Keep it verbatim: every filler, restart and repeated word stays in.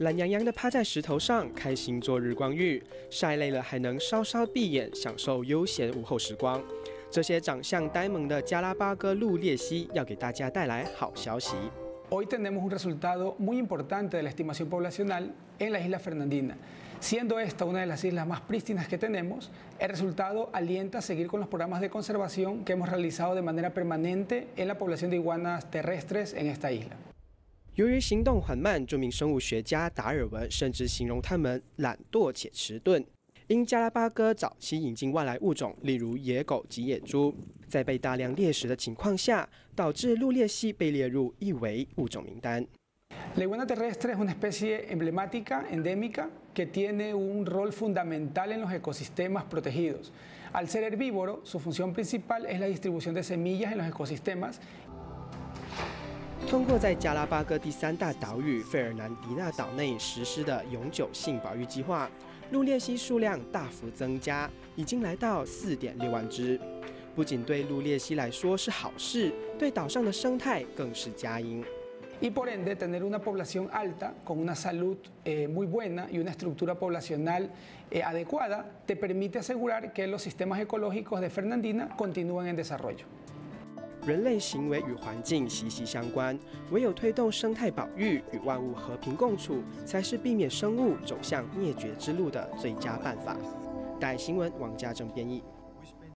懒洋洋地趴在石头上，开心做日光浴，晒累了还能稍稍闭眼，享受悠闲午后时光。这些长相呆萌的加拉巴哥陆鬣蜥要给大家带来好消息。 Hoy tenemos un resultado muy importante de la estimación poblacional en la isla Fernandina. Siendo esta una de las islas más prístinas que tenemos, el resultado alienta a seguir con los programas de conservación que hemos realizado de manera permanente en la población de iguanas terrestres en esta isla. 由于行动缓慢，著名生物学家达尔文甚至形容它们懒惰且迟钝。 因加拉巴哥早期引进外来物种，例如野狗及野猪，在被大量猎食的情况下，导致陆鬣蜥被列入易危物种名单。 La iguana terrestre es una especie emblemática, endémica, que tiene un rol fundamental en los ecosistemas protegidos. Al ser herbívoro, su función principal es la distribución de semillas en los ecosistemas. 通过在加拉巴哥第三大岛屿费尔南迪纳岛内实施的永久性保育计划，陆鬣蜥数量大幅增加，已经来到 四点六万只。不仅对陆鬣蜥来说是好事，对岛上的生态更是佳音。 Y por ende, tener una población alta, con una salud eh, muy buena y una estructura poblacional eh, adecuada, te permite asegurar que los sistemas ecológicos de Fernandina continúen en desarrollo. 人类行为与环境息息相关，唯有推动生态保育与万物和平共处，才是避免生物走向灭绝之路的最佳办法。大新闻王家正编译。